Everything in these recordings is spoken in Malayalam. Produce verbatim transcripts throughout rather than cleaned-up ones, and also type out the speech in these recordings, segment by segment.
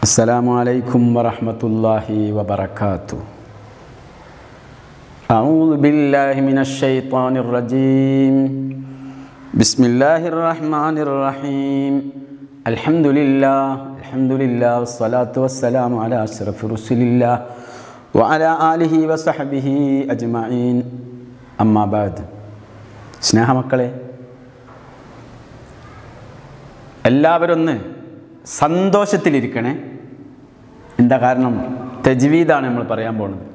السلام عليكم ورحمة الله وبركاته. أعوذ بالله من الشيطان الرجيم. بسم الله الرحمن الرحيم. الحمد لله الحمد لله والصلاة والسلام على أشرف رسول الله وعلى آله وصحبه أجمعين. أما بعد. സ്നേഹ മക്കളെ, എല്ലാവരും ഒന്ന് സന്തോഷത്തിലിരിക്കണേ. എന്താ കാരണം? തജ്വീദാണ് നമ്മൾ പറയാൻ പോകുന്നത്.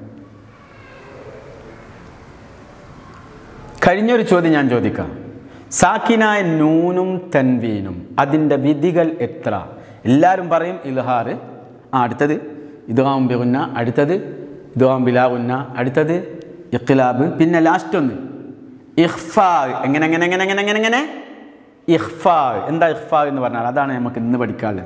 കഴിഞ്ഞൊരു ചോദ്യം ഞാൻ ചോദിക്കാം. സാക്കിനായ നൂനും തൻവീനും അതിൻ്റെ വിധികൾ എത്ര? എല്ലാവരും പറയും ഇൽഹാർ, ആ അടുത്തത് ഇദ്ഗാം ബിഗുന്ന, അടുത്തത് ഇദ്ഗാം ബിലാ ഗുന്ന, അടുത്തത് ഇഖ്ലാബ്, പിന്നെ ലാസ്റ്റ് ഒന്ന് ഇഖ്ഫാ. എങ്ങനെ എങ്ങനെ എങ്ങനെ എങ്ങനെ എങ്ങനെ എങ്ങനെ ഇഖ്ഫാ. എന്താ ഇഖ്ഫാ എന്ന് പറഞ്ഞാൽ അതാണ് നമുക്ക് ഇന്ന് പഠിക്കാനുള്ളത്.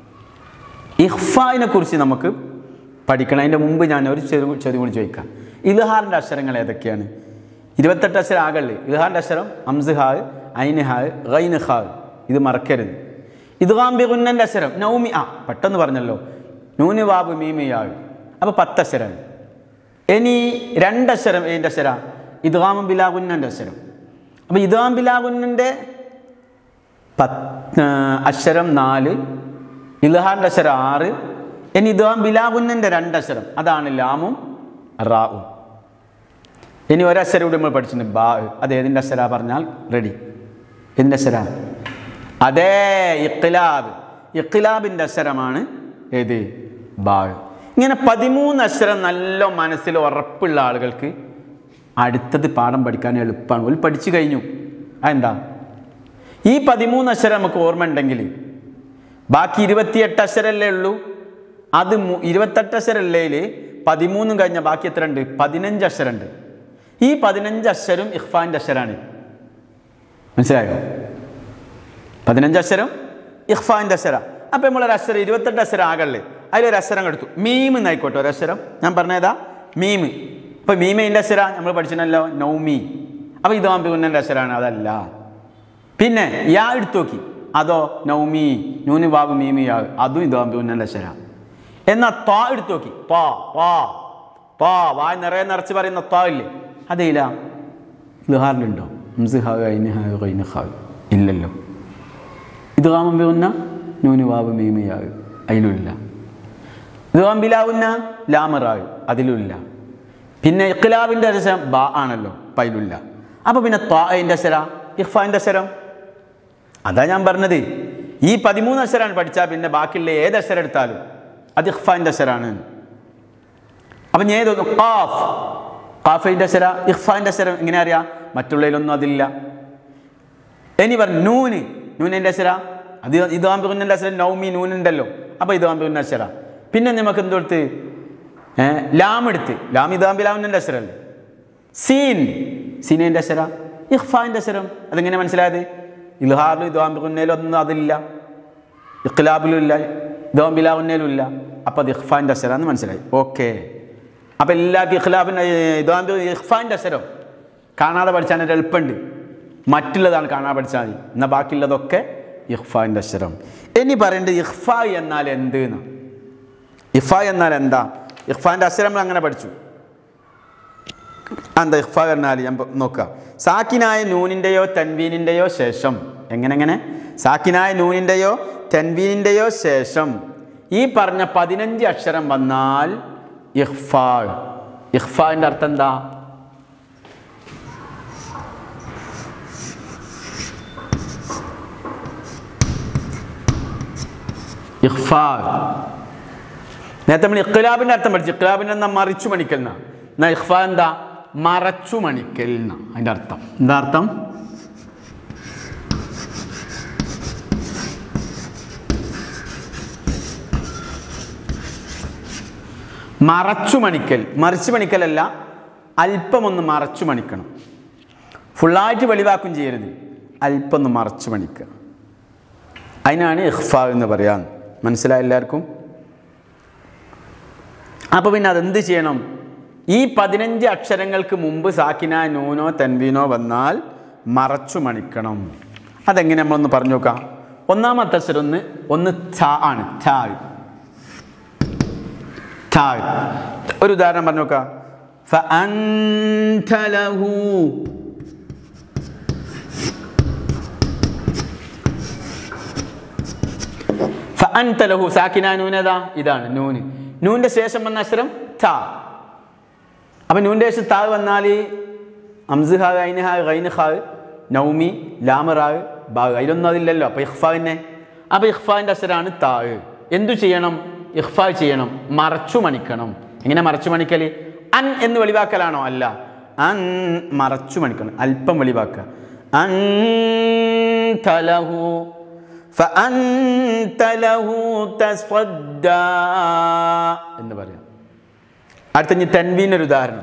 ഇഖ്ഫായിനെ കുറിച്ച് നമുക്ക് പഠിക്കണം. അതിൻ്റെ മുമ്പ് ഞാൻ ഒരു ചെറു ചോദ്യം കൂടി ചോദിക്കാം. ഇൽഹാറിൻ്റെ അക്ഷരങ്ങൾ ഏതൊക്കെയാണ്? ഇരുപത്തെട്ട് അക്ഷരം ആകല്ലേ. ഇൽഹാറിൻ്റെ അക്ഷരം അംസ് ഹാ, ഐന് ഹാ, ഗൈന് ഹാ. ഇത് മറക്കരുത്. ഇദ്ഗാം ബിഗുന്നൻ്റെ അക്ഷരം നൗമി. ആ പെട്ടെന്ന് പറഞ്ഞല്ലോ, നൂന് വാബ് മീമി യാ. അപ്പോൾ പത്തക്ഷരം. ഇനി രണ്ടക്ഷരം ഏതിൻ്റെ അക്ഷര? ഇദ്ഗാം ബിലാ ഗുന്നൻ്റെ അക്ഷരം. അപ്പോൾ ഇദ്ഗാം ബിലാ ഗുന്നൻ്റെ പത്ത് അക്ഷരം നാല്, ഇൽഹാറിൻ്റെ അക്ഷരം ആറ്. ഇനി ഇദ്ഗാം ബിലാ ഗുന്നൻ്റെ രണ്ടക്ഷരം, അതാണ് ലാമും റാവും. ഇനി ഒരക്ഷരം കൂടി നമ്മൾ പഠിച്ചിട്ടുണ്ട്, ബാ. അത് ഏതിൻ്റെ അക്ഷര പറഞ്ഞാൽ റെഡി? ഏതിൻ്റെ അക്ഷര? അതേ, ഇഖ്ലാബ്. ഇഖ്ലാബിൻ്റെ അക്ഷരമാണ് ഏത്? ബാ. ഇങ്ങനെ പതിമൂന്ന് അക്ഷരം നല്ല മനസ്സിൽ ഉറപ്പുള്ള ആളുകൾക്ക് അടുത്തത് പാഠം പഠിക്കാൻ എളുപ്പമാണ്. ഒരു പഠിച്ചു കഴിഞ്ഞു. അതെന്താ? ഈ പതിമൂന്ന് അക്ഷരം നമുക്ക് ഓർമ്മ ഉണ്ടെങ്കിൽ ബാക്കി ഇരുപത്തിയെട്ട് അക്ഷരമല്ലേ ഉള്ളൂ. അത് ഇരുപത്തെട്ട് അക്ഷരമല്ലേൽ പതിമൂന്നും കഴിഞ്ഞാൽ ബാക്കി എത്ര ഉണ്ട്? പതിനഞ്ച് അക്ഷരമുണ്ട്. ഈ പതിനഞ്ച് അക്ഷരം ഇഖ്ഫാൻ്റെ അക്ഷരമാണ്. മനസ്സിലായോ? പതിനഞ്ച് അക്ഷരം ഇഖ്ഫാൻ്റെ അക്ഷരം. അപ്പം നമ്മളൊരു അക്ഷരം ഇരുപത്തെട്ട് അക്ഷരം ആകല്ലേ, അതിലൊരു അക്ഷരം എടുത്തു. മീം എന്നായിക്കോട്ടെ ഒരക്ഷരം. ഞാൻ പറഞ്ഞതാ മീം. അപ്പോൾ മീമേൻ്റെ അക്ഷര നമ്മൾ പഠിച്ചിട്ടല്ലോ, നൗമി. അപ്പോൾ ഇദ്ഗാം ബിഗുന്നൻ്റെ അക്ഷരമാണ്, അതല്ല. പിന്നെ യാ എടുത്തു നോക്കി, അതോ നൗമി, നൂന് വാബ് മീമി യാ, അതും ഇദ്ഗാം ബിഗുന്നൻ്റെ അക്ഷര. എന്നാൽ ത്വാ എടുത്തു നോക്കി, ത്വാ ത്വാ ത്വാ, വായ നിറയെ നിറച്ച് പറയുന്ന ത്വാ ഇല്ലേ, അതേല ഇൽഹാറിലുണ്ടോ? ഹംസ് ഹാ, ഐന് ഹാ, ഗൈന് ഹാ, ഇല്ലല്ലോ. ഇദ്ഗാം ബിഗുന്ന നൂന് വാബ് മീമി യാ, അതിലും ഇല്ല. ഇദ്ഗാം ബിലാ ഗുന്ന ലാം റാ, അതിലും ഇല്ല. പിന്നെ ഇഖ്ലാബിൻ്റെ അക്ഷരം ബാ ആണല്ലോ, പൈലില്ല. അപ്പോൾ പിന്നെ ത്വാഇൻ്റെ അക്ഷരം, ഇഖ്ഫാൻ്റെ അക്ഷരം, അതാ ഞാൻ പറഞ്ഞത്. ഈ പതിമൂന്ന് അക്ഷരമാണ് പഠിച്ചാൽ പിന്നെ ബാക്കിയുള്ള ഏത് അക്ഷരം എടുത്താലും അത് ഇഖ്ഫാൻ്റെ അക്ഷരമാണ്. അപ്പം ഞാൻ ഏത് ഖാഫ്, ഖാഫിൻ്റെ അക്ഷരം, ഇഖ്ഫാൻ്റെ അക്ഷരം എങ്ങനെ അറിയാം? മറ്റുള്ളതിലൊന്നും അതില്ല. ഇനി പറഞ്ഞു നൂന്, നൂനിൻ്റെ അക്ഷരം, അത് ഇദ്ഗാം ബിഗുന്നൻ്റെ അക്ഷരം നൗമി നൂനുണ്ടല്ലോ, അപ്പോൾ ഇദ്ഗാം ബിഗുന്ന അക്ഷരം. പിന്നെ നമുക്ക് എന്തെടുത്ത്? ലാം എടുത്ത്, ലാം ഇദ്ഗാം ബിലാ ഗുന്നൻ്റെ അക്ഷരമല്ലേ. സീൻ, സീനേൻ്റെ അക്ഷരം, ഇഖ്ഫാൻ്റെ അക്ഷരം. അതെങ്ങനെ മനസ്സിലായത്? ഇൽഹാറിലും ഇദ്ഗാം ബിഗുന്നയിലും ഒന്നും അതില്ല, ഇഖ്ലാബിലും ഇല്ല, ഇദ്ഗാം ബിലാ ഗുന്നയിലും ഇല്ല. അപ്പോൾ അത് ഇഖ്ഫാൻ്റെ അക്ഷരമാണെന്ന് മനസ്സിലായി. ഓക്കെ. അപ്പോൾ എല്ലാവർക്കും ഇഖ്ലാബിൻ്റെ ഇദ്ഗാം ഇഖ്ഫാൻ്റെ അക്ഷരം കാണാതെ പഠിച്ചാൽ ഒരു എളുപ്പമുണ്ട്. മറ്റുള്ളതാണ് കാണാതെ പഠിച്ചാൽ മതി. എന്നാൽ ബാക്കിയുള്ളതൊക്കെ ഇഖ്ഫാൻ്റെ അക്ഷരം. ഇനി പറയേണ്ടത് ഇഖ്ഫ എന്നാൽ എന്ത് എന്ന്. ഇഖ്ഫ എന്നാൽ എന്താ? ഇഖ്ഫാൻ്റെ അക്ഷരം നമ്മൾ അങ്ങനെ പഠിച്ചു. എന്താ ഇഖ്ഫ പറഞ്ഞാൽ? ഞാൻ നോക്കാം. സാക്കിനായ നൂനിൻ്റെയോ തൻവീനിൻ്റെയോ ശേഷം, എങ്ങനെ എങ്ങനെ സാക്കിനായ നൂനിൻ്റെയോ തൻവീനിൻ്റെയോ ശേഷം ഈ പറഞ്ഞ പതിനഞ്ച് അക്ഷരം വന്നാൽ ഇഖ്ഫ. ഇഖ്ഫാൻ്റെ അർത്ഥം എന്താ? ഇഖ്ഫ. നേരത്തെ നമ്മൾ ഇഖ്ലാബിൻ്റെ അർത്ഥം പഠിച്ചു. ഇഖ്ലാബിൻ്റെ എന്താ? മറിച്ചു മണിക്കൽ എന്നാ. എന്നാൽ ഇഖ്ഫ എന്താ? മറച്ചു മണിക്കൽ എന്നാ അതിൻ്റെ അർത്ഥം. എന്താ അർത്ഥം? മറച്ചു മണിക്കൽ. മറിച്ചു മണിക്കലല്ല, അല്പം ഒന്ന് മറച്ചു മണിക്കണം. ഫുള്ളായിട്ട് വെളിവാക്കും ചെയ്യരുത്, അല്പം ഒന്ന് മറച്ചു മണിക്കുക. അതിനാണ് ഇഖ്ഫ എന്ന് പറയാൻ. മനസ്സിലായ എല്ലാവർക്കും? അപ്പോൾ പിന്നെ അതെന്ത് ചെയ്യണം? ഈ പതിനഞ്ച് അക്ഷരങ്ങൾക്ക് മുമ്പ് സാക്കിന നൂനോ തൻവീനോ വന്നാൽ മറച്ചു മണിക്കണം. അതെങ്ങനെ നമ്മളൊന്ന് പറഞ്ഞു നോക്കാം. ഒന്നാമത്തെ അക്ഷരം ഒന്ന് ഒന്ന് ഛ ആണ്. ഛ താ. ഒരു ഉദാഹരണം പറഞ്ഞു നോക്കാം. ഫഅൻത ലഹു ഫഅൻത ലഹു സാക്കിന നൂൻ ഏതാ? ഇതാണ് നൂന്. നൂന്റെ ശേഷം വന്ന അക്ഷരം താ. അപ്പൊ നൂന്റെ ശേഷം താ വന്നാൽ അംസ് ഹാ ഐന് ഹാ ഗൈന് ഹാ നൗമി ലാമ റാ ബാ അതിലൊന്നും അതില്ലല്ലോ. അപ്പൊ ഇഖ്ഫാനെ അപ്പൊ ഇഖ്ഫാന്റെ അക്ഷരമാണ് താ. എന്തു ചെയ്യണം? ഇഖ്ഫാ ചെയ്യണം, മറച്ചു മണിക്കണം. എങ്ങനെ മറച്ചു മണിക്കൽ? അൻ എന്ന് വെളിവാക്കലാണോ? അല്ല, അൻ മറച്ചു മണിക്കണം, അല്പം വെളിവാക്കുക. അൻത ലഹു ഫഅൻത ലഹു തസ്വദ്ദാ എന്ന് പറയാം. അടുത്ത ഇനി തൻവീൻ ഒരു ഉദാഹരണം.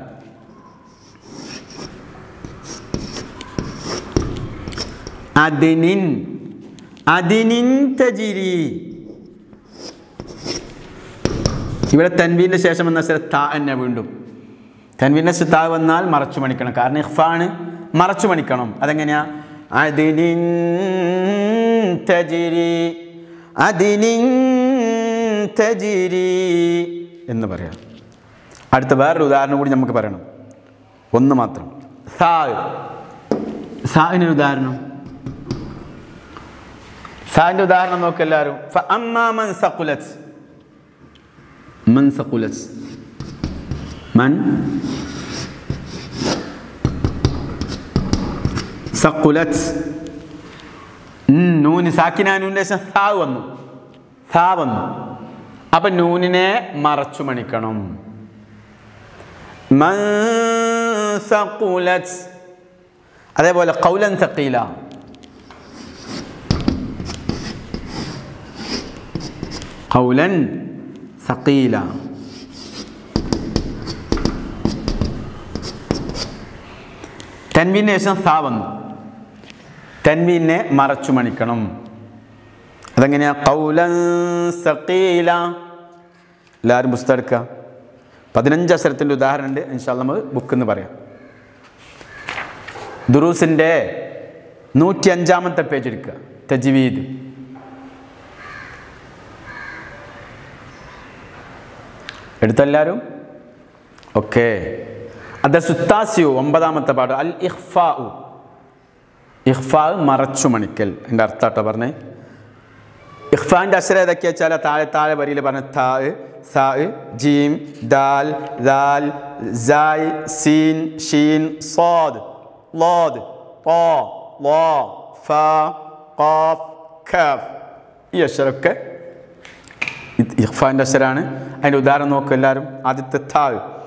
അദ്നിൻ അദ്നിൻ തജിരി. ഇവിടെ തൻവീൻ്റെ ശേഷം വന്ന താ തന്നെ. വീണ്ടും തൻവീൻ്റെ ശേഷം താ വന്നാൽ മറച്ചു മണിക്കണം, കാരണം ഇഖ്ഫാണ്, മറച്ചു മണിക്കണം. അതെങ്ങനെയാ? അദ്നിൻ തജിരി അദ്നിൻ തജിരി എന്ന് പറയാം. അടുത്ത വേറൊരു ഉദാഹരണം കൂടി നമുക്ക് പറയണം, ഒന്ന് മാത്രം. സാ സാവിനൊരു ഉദാഹരണം. സാന്റെ ഉദാഹരണം നോക്ക് എല്ലാവരും. ഫഅമ്മാ മൻ സഖുലത് മൻ സഖുലത് മൻ സഖുലത്. നൂന് സാക്കിന നൂന്റെ ശേഷം സാ വന്നു, സാ വന്നു. അപ്പൊ നൂനിനെ മറച്ചു മണിക്കണം. മൻ സഖുലത്. അതേപോലെ ഖൗലൻ സഖീല. ഖൗലൻ സഖീല. തൻവീന് ശേഷം സാ വന്നു, തൻവീനെ മറച്ചു മണിക്കണം. അതെങ്ങനെയാ? ഖൗലൻ സഖീല. എല്ലാവരും പുസ്തകം എടുക്കുക. പതിനഞ്ച് അക്ഷരത്തിൻ്റെ ഉദാഹരണം ഉണ്ട്, ഇൻഷാ അല്ലാഹ് നമുക്ക് ബുക്ക് എന്ന് പറയാം. ദുറൂസിൻ്റെ നൂറ്റി അഞ്ചാമത്തെ പേജ് എടുക്കുക. തജ്വീദ്. എടുത്തെല്ലാവരും? ഓക്കെ. അത് സുത്താസിയു ഒമ്പതാമത്തെ പാട്. അൽ ഇഖ്ഫാ. ഇഖ്ഫാ മറച്ചു മണിക്കൽ. എൻ്റെ അർത്ഥാട്ടോ പറഞ്ഞേ. ഇഖ്ഫാൻ്റെ അക്ഷരം ഏതൊക്കെയാ വെച്ചാൽ താഴെ താഴെ വരിയിൽ പറഞ്ഞ താ, സാ, ജീം, ദാൽ, ദാൽ, സായ്, സീൻ, ഷീൻ, സ്വാദ്, ലോദ്, ത്വാ, ളാ, ഫാ, ഖാഫ്, കാഫ്. ഈ അക്ഷരമൊക്കെ ഇഖ്ഫാൻ്റെ അക്ഷരമാണ്. അതിൻ്റെ ഉദാഹരണം നോക്കുക എല്ലാവരും. ആദ്യത്തെ താ.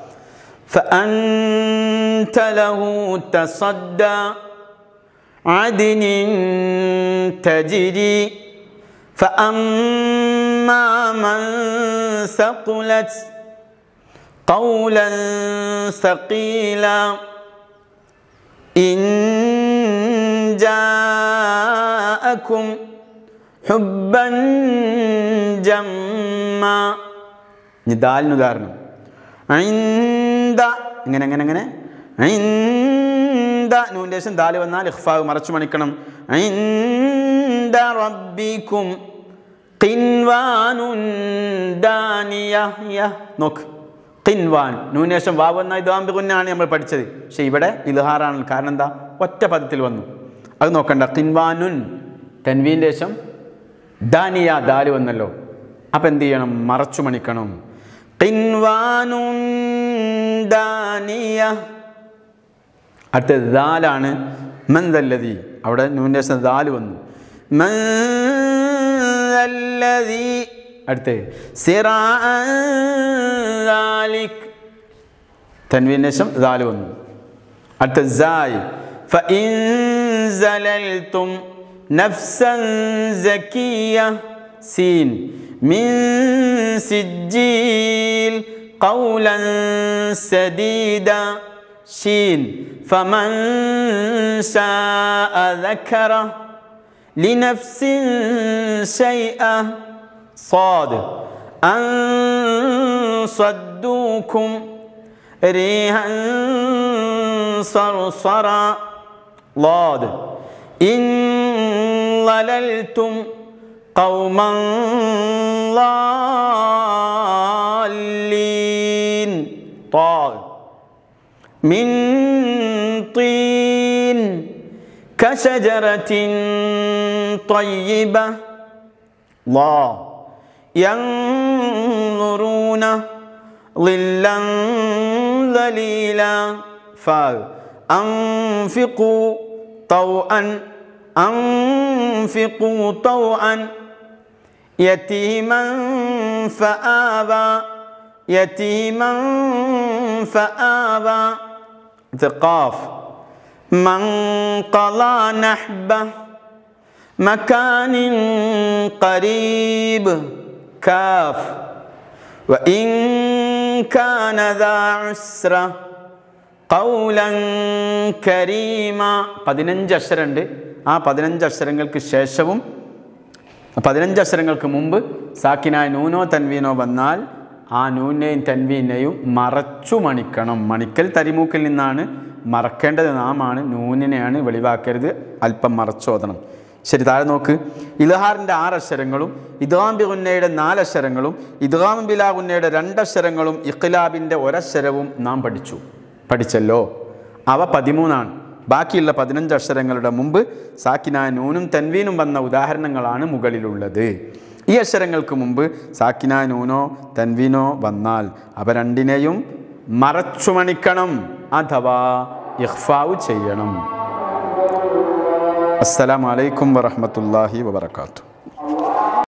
ഫഅൻത ലഹു തസദ്ദാ അദ്നിൻ തജിരി ഫഅമ്മാ മൻ സഖുലത് ഖൗലൻ സഖീല ഇൻ ജാഅകും ഹുബ്ബൻ ജമ്മ. ഇനി ദാലിന് ഉദാഹരണം. ഇൻദ. ഇങ്ങനെ എങ്ങനെ എങ്ങനെ ഇൻദ നൂൻ്റെ ശേഷം ദാല് വന്നാൽ ഇഖ്ഫാ മറച്ചു മണിക്കണം. ഇൻദ റബ്ബിക്കും ഖിൻവാനുൻ ദാനിയ. നോക്ക്, ഖിൻവാൻ നൂൻ്റെ ശേഷം വാവ് വന്നാൽ ഇദ്ഗാം ബിഗുന്നയാണ് നമ്മൾ പഠിച്ചത്. പക്ഷേ ഇവിടെ ഇൽഹാറാണ്. കാരണം എന്താ? ഒറ്റ പദത്തിൽ വന്നു. അത് നോക്കണ്ട. ഖിൻവാനുൻ തൻവീൻ്റെ ശേഷം ദാനിയ ദാല് വന്നല്ലോ. അപ്പം എന്ത് ചെയ്യണം? മറച്ചു മണിക്കണം. ഖിൻവാനുൻ ദാനിയ. അടുത്തത് ദാലാണ്. മൻ ദല്ലദി. അവിടെ നൂൻ്റെ ശേഷം ദാല് വന്നു. മൻ ദല്ലദി. അടുത്ത് സിറാഅൻ ദാലിക്. തൻവീൻ്റെ ശേഷം ദാല് വന്നു. അടുത്ത സായ്. ഫഇൻ സലൽതും നഫ്സൻ സക്കിയ. സീൻ. മിൻ സിജ്ജീൽ ഖൗലൻ സദീദ. ഷീൻ. ഫമൻ ശാഅ ദക്കറ ലിനഫ്സിൻ ശൈഅ. സ്വാദ്. അൻ സ്വദ്ദൂകും റീഹൻ സർസറ. ളാദ്. ഇൻ ളലൽതും قوما ضالين. മിൻ തീൻ കശജറത്തിൻ ത്വയ്യിബ ലാ യൻളുറൂന ളില്ലൻ ദലീല ഫാ അൻഫിഖൂ തൗഅൻ അൻഫിഖൂ തൗഅൻ യതീമൻ ഫആവാ യതീമൻ ഫആവാ ഖാഫ് മൻ ഖളാ നഹ്ബ മകാനിൻ ഖരീബ് കാഫ് വഇൻ കാന ദാ ഉസ്ര ഖൗലൻ കരീമ. പതിനഞ്ച് അക്ഷരമുണ്ട്. ആ പതിനഞ്ച് അക്ഷരങ്ങൾക്ക് ശേഷവും പതിനഞ്ച് അക്ഷരങ്ങൾക്ക് മുമ്പ് സാക്കിനായ നൂനോ തൻവീനോ വന്നാൽ ആ നൂനെയും തൻവീനെയും മറച്ചു മണിക്കണം. മണിക്കൽ തരിമൂക്കിൽ നിന്നാണ്, മറക്കേണ്ടത് നാമാണ്, നൂനിനെയാണ് വെളിവാക്കരുത്. അല്പം മറച്ചോദണം. ശരി, താഴെ നോക്ക്. ഇൽഹാറിൻ്റെ ആറ് അക്ഷരങ്ങളും ഇദ്ഗാം ബി ഗുന്നയുടെ നാലക്ഷരങ്ങളും ഇദ്ഗാം ബിലാ ഗുന്നയുടെ രണ്ടക്ഷരങ്ങളും ഇഖ്ലാബിൻ്റെ ഒരക്ഷരവും നാം പഠിച്ചു പഠിച്ചല്ലോ. അവ പതിമൂന്നാണ്. ബാക്കിയുള്ള പതിനഞ്ച് അക്ഷരങ്ങളുടെ മുമ്പ് സാക്കിനായ നൂനും തൻവീനും വന്ന ഉദാഹരണങ്ങളാണ് മുകളിലുള്ളത്. ഈ അക്ഷരങ്ങൾക്ക് മുമ്പ് സാക്കിനായ നൂനോ തൻവീനോ വന്നാൽ അവ രണ്ടിനെയും മറച്ചു മണിക്കണം അഥവാ ഇഖ്ഫാവ് ചെയ്യണം. അസ്സലാമു അലൈക്കും വറഹ്മത്തുള്ളാഹി വബറകാതുഹു.